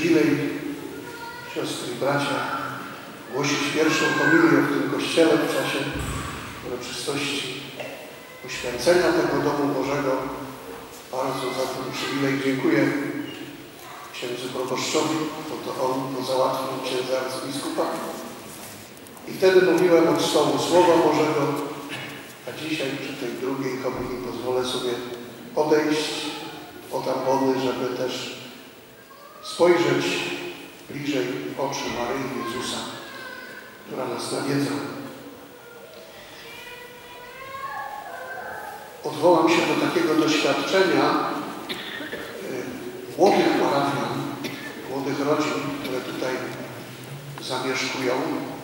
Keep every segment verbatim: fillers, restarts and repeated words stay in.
przywilej, siostry i bracia, głosić pierwszą homilię w tym kościele w czasie uroczystości uświęcenia tego domu Bożego. Bardzo za ten przywilej dziękuję księdzu proboszczowi, bo to on to załatwił księdza arcybiskupa. I wtedy mówiłem od stołu Słowa Bożego, a dzisiaj przy tej drugiej homilii pozwolę sobie odejść od ambony, żeby też spojrzeć bliżej w oczy Maryi Jezusa, która nas nawiedza. Odwołam się do takiego doświadczenia y, młodych parafian, młodych rodzin, które tutaj zamieszkują.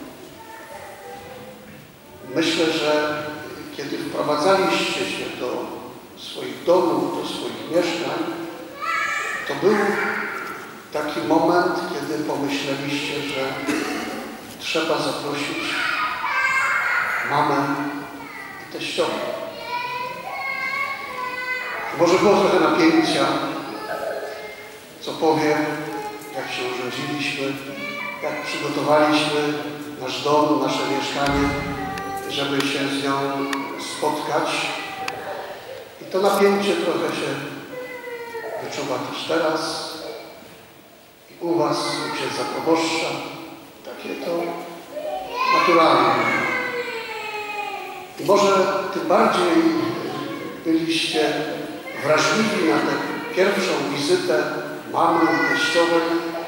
Myślę, że kiedy wprowadzaliście się do swoich domów, do swoich mieszkań, to był taki moment, kiedy pomyśleliście, że trzeba zaprosić mamę i teściową. Może było trochę napięcia, co powiem, jak się urządziliśmy, jak przygotowaliśmy nasz dom, nasze mieszkanie, żeby się z nią spotkać. I to napięcie trochę się wyczuwa też teraz. I u was, u księdza proboszcza, takie to naturalne. I może tym bardziej byliście wrażliwi na tę pierwszą wizytę mamy i teściowej,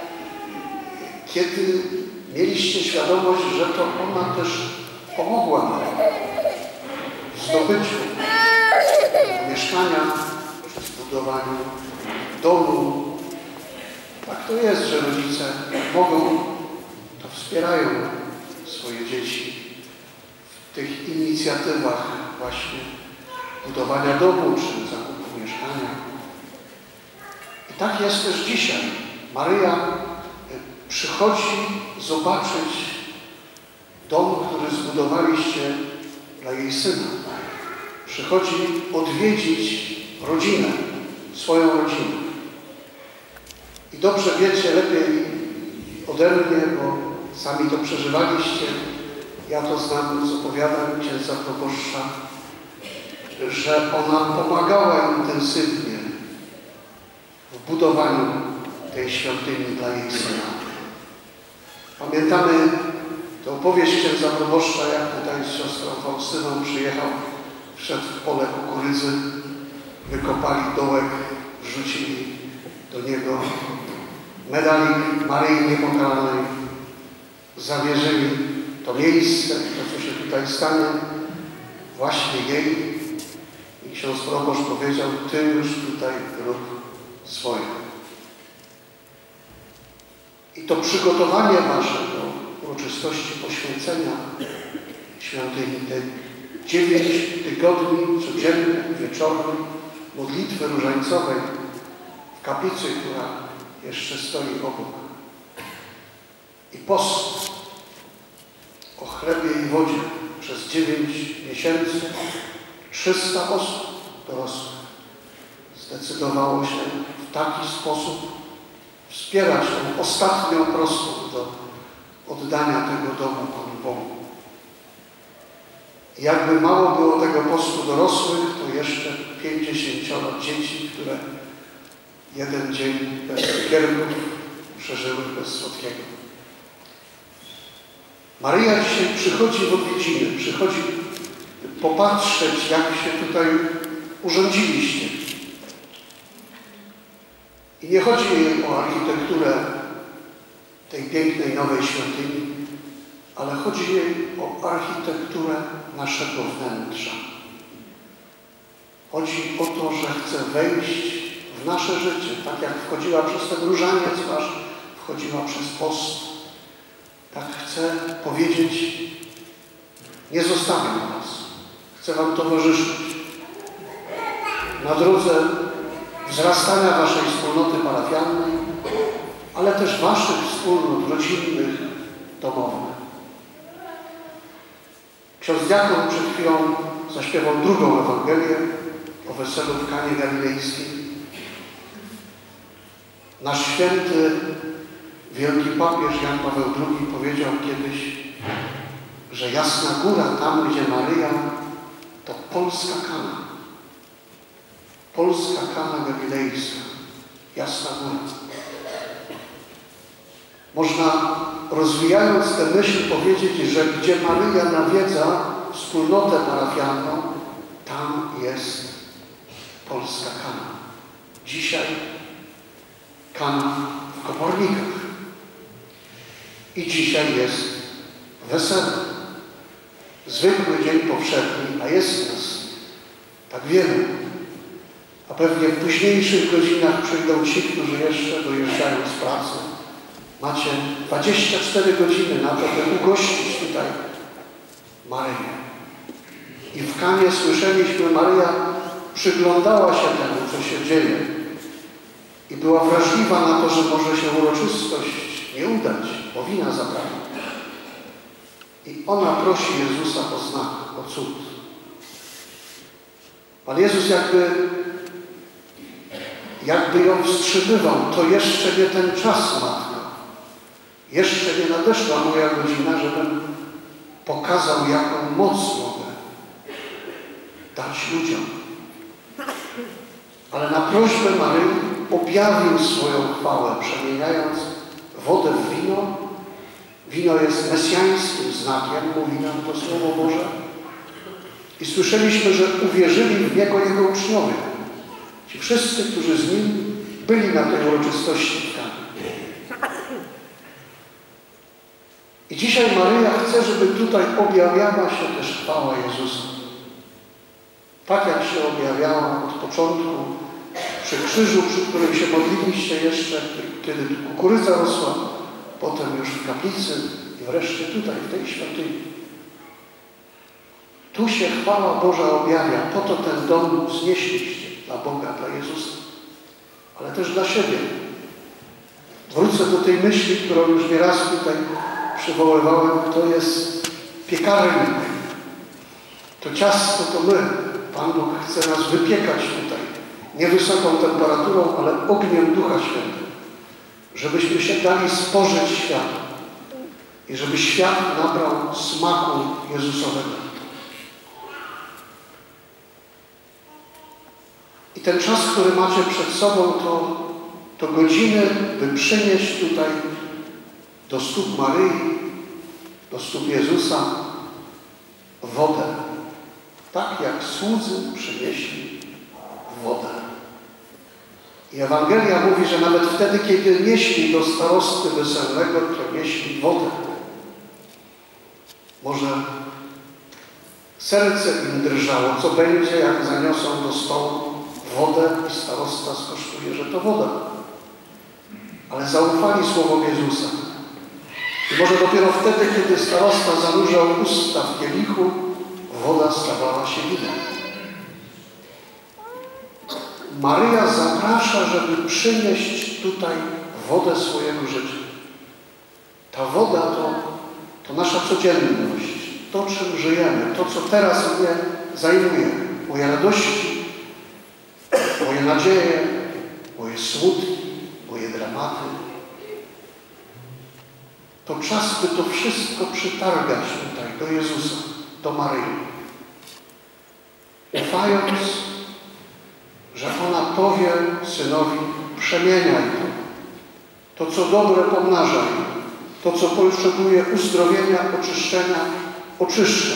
kiedy mieliście świadomość, że to ona też pomogła nam w zdobyciu mieszkania, przy zbudowaniu domu. Tak to jest, że rodzice mogą, to wspierają swoje dzieci w tych inicjatywach właśnie budowania domu czy zakupu mieszkania. I tak jest też dzisiaj. Maryja przychodzi zobaczyć dom, który zbudowaliście dla jej syna. Przychodzi odwiedzić rodzinę, swoją rodzinę. I dobrze wiecie, lepiej ode mnie, bo sami to przeżywaliście. Ja to znam z opowiadań księdza proboszcza, że ona pomagała intensywnie w budowaniu tej świątyni dla jej syna. Pamiętamy tę opowieść księdza proboszcza, jak tutaj z siostrą Faustyną przyjechał, wszedł w pole kukurydzy, wykopali dołek, wrzucili do niego medalik Maryi Niepokalanej, zawierzyli to miejsce, to co się tutaj stanie, właśnie jej. I ksiądz proboszcz powiedział, ty już tutaj rób swoje. I to przygotowanie wasze do uroczystości poświęcenia świątyni, te dziewięć tygodni codziennych, wieczornych modlitwy różańcowej w kaplicy, która jeszcze stoi obok. I post o chlebie i wodzie przez dziewięć miesięcy trzysta osób dorosłych zdecydowało się w taki sposób wspierać tą ostatnią prostą do oddania tego domu Panu Bogu. I jakby mało było tego postu dorosłych, to jeszcze pięćdziesięcioro dzieci, które jeden dzień bez cukierków przeżyły bez słodkiego. Maryja dzisiaj przychodzi w odwiedziny, przychodzi popatrzeć, jak się tutaj urządziliście. I nie chodzi jej o architekturę tej pięknej nowej świątyni, ale chodzi jej o architekturę naszego wnętrza. Chodzi o to, że chce wejść w nasze życie, tak jak wchodziła przez ten różaniec wasz, wchodziła przez post. Tak chcę powiedzieć, nie zostawiam was. Chcę wam towarzyszyć na drodze wzrastania waszej wspólnoty parafialnej, ale też waszych wspólnot rodzinnych, domowych. Ksiądz diakon przed chwilą zaśpiewał drugą Ewangelię o weselu w Kanie Galilejskiej. Nasz święty Wielki papież Jan Paweł drugi powiedział kiedyś, że Jasna Góra, tam gdzie Maryja, to polska Kana. Polska Kana Galilejska. Jasna Góra. Można, rozwijając tę myśl, powiedzieć, że gdzie Maryja nawiedza wspólnotę parafialną, tam jest polska Kana. Dzisiaj Kana w Kopornikach. I dzisiaj jest wesele. Zwykły dzień powszedni, a jest nas tak wielu. A pewnie w późniejszych godzinach przyjdą ci, którzy jeszcze dojeżdżają z pracy. Macie dwadzieścia cztery godziny na to, by ugościć tutaj Maryję. I w Kanie słyszeliśmy, Maryja przyglądała się temu, co się dzieje. I była wrażliwa na to, że może się uroczystość nie udać, bo wina zabrała. I ona prosi Jezusa o znak, o cud. Pan Jezus jakby, jakby ją wstrzymywał. To jeszcze nie ten czas, Matko. Jeszcze nie nadeszła moja godzina, żebym pokazał, jaką moc mogę dać ludziom. Ale na prośbę Maryi objawił swoją chwałę, przemieniając wodę w wino. Wino jest mesjańskim znakiem, mówi nam to Słowo Boże. I słyszeliśmy, że uwierzyli w Niego Jego uczniowie. Ci wszyscy, którzy z Nim byli na tej uroczystości w Kanie. I dzisiaj Maryja chce, żeby tutaj objawiała się też chwała Jezusa. Tak jak się objawiała od początku przy krzyżu, przy którym się modliliście jeszcze, kiedy kukurydza rosła, potem już w kaplicy i wreszcie tutaj, w tej świątyni. Tu się chwała Boża objawia. Po to ten dom wznieśliście dla Boga, dla Jezusa, ale też dla siebie. Wrócę do tej myśli, którą już nieraz tutaj przywoływałem. To jest piekarnik. To ciasto to my. Pan Bóg chce nas wypiekać tutaj. Nie wysoką temperaturą, ale ogniem Ducha Świętego. Żebyśmy się dali spożyć światu. I żeby świat nabrał smaku Jezusowego. I ten czas, który macie przed sobą, to, to godziny, by przynieść tutaj do stóp Maryi, do stóp Jezusa wodę. Tak jak słudzy przynieśli wodę. I Ewangelia mówi, że nawet wtedy, kiedy nieśli do starosty weselnego, to nieśli wodę. Może serce im drżało, co będzie, jak zaniosą do stołu wodę i starosta skosztuje, że to woda. Ale zaufali słowom Jezusa. I może dopiero wtedy, kiedy starosta zanurzał usta w kielichu, woda stawała się winem. Maryja zaprasza, żeby przynieść tutaj wodę swojego życia. Ta woda to, to nasza codzienność, to czym żyjemy, to co teraz mnie zajmuje. Moje radości, moje nadzieje, moje smutki, moje dramaty. To czas, by to wszystko przytargać tutaj do Jezusa, do Maryi. Ufając, że ona powie Synowi, przemieniaj to. To, co dobre, pomnażaj. To, co potrzebuje uzdrowienia, oczyszczenia, oczyszczaj.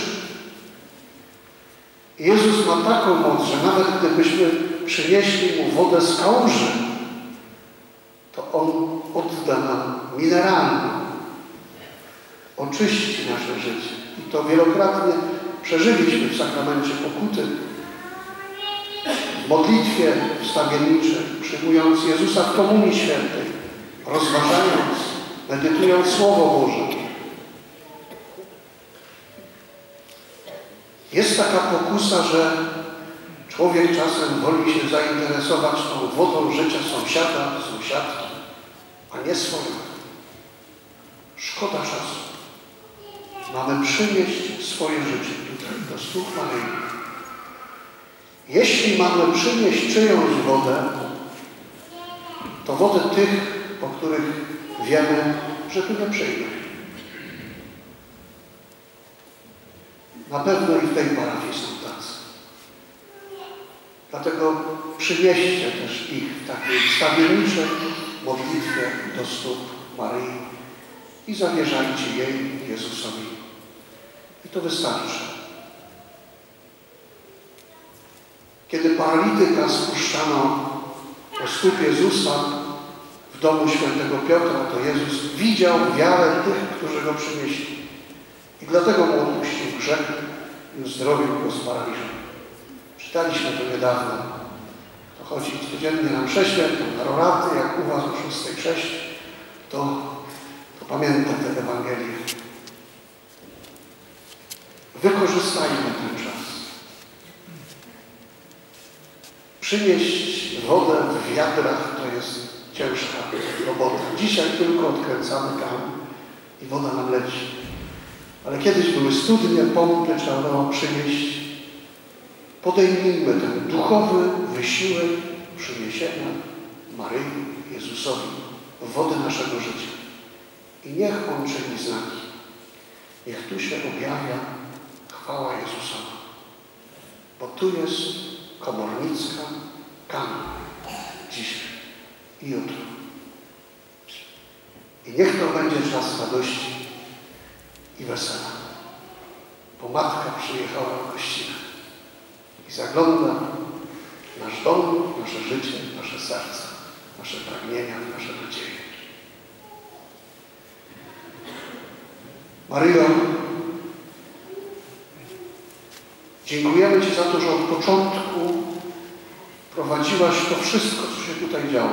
Jezus ma taką moc, że nawet gdybyśmy przynieśli Mu wodę z kałuży, to On odda nam mineralną, oczyści nasze życie. I to wielokrotnie przeżyliśmy w sakramencie pokuty, w modlitwie wstawienniczej, przyjmując Jezusa w Komunii Świętej, rozważając, medytując Słowo Boże. Jest taka pokusa, że człowiek czasem woli się zainteresować tą wodą życia sąsiada, sąsiadki, a nie swoją. Szkoda czasu. Mamy przynieść swoje życie tutaj, do stóp Maryi. Jeśli mamy przynieść czyjąś wodę, to wodę tych, o których wiemy, że tu nie przyjdą. Na pewno i w tej parafii są tacy. Dlatego przynieście też ich w takiej wstawienniczej modlitwie do stóp Maryi i zawierzajcie jej, Jezusowi. I to wystarczy. Kiedy paralityka spuszczano o stóp Jezusa w domu świętego Piotra, to Jezus widział wiarę tych, którzy go przynieśli. I dlatego mu odpuścił grzech i uzdrowił go z paraliżu. Czytaliśmy to niedawno. To chodzi codziennie na mszę świętą, na roraty, jak u was o szóstej sześć, to, to pamięta tę Ewangelię. Wykorzystajmy ten czas. Przynieść wodę w wiadrach to jest ciężka robota. Dzisiaj tylko odkręcamy kran i woda nam leci. Ale kiedyś były studnie, pompy, trzeba było przynieść. Podejmijmy ten duchowy wysiłek przyniesienia Maryi, Jezusowi wody naszego życia. I niech On czyni znaki. Niech tu się objawia chwała Jezusowa. Bo tu jest komornicka Kana. Dzisiaj i jutro. I niech to będzie czas radości i wesela. Bo Matka przyjechała do kościoła i zagląda w nasz dom, nasze życie, nasze serca, nasze pragnienia, nasze nadzieje. Maryjo, dziękujemy Ci za to, że od początku prowadziłaś to wszystko, co się tutaj działo.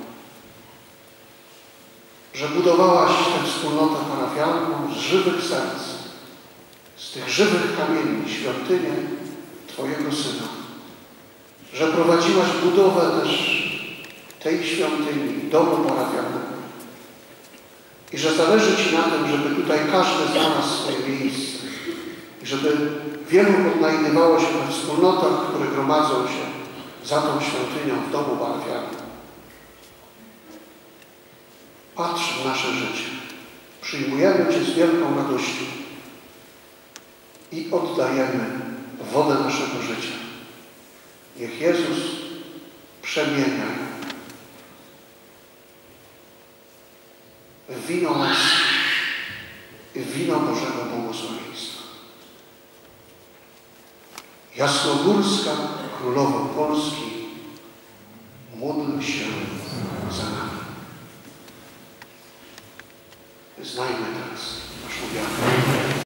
Że budowałaś tę wspólnotę parafialną z żywych serc, z tych żywych kamieni, świątynię Twojego Syna. Że prowadziłaś budowę też tej świątyni, domu parafialnego. I że zależy Ci na tym, żeby tutaj każdy znalazł swoje miejsce. I żeby wielu odnajdywało się we wspólnotach, które gromadzą się za tą świątynią w domu parafialnym. Patrz w nasze życie. Przyjmujemy Cię z wielką radością i oddajemy wodę naszego życia. Niech Jezus przemienia w wino łaski i w wino Bożego błogosławieństwa. Jasnogórska Królowo Polski, módl się za nami. Znajmy teraz nasz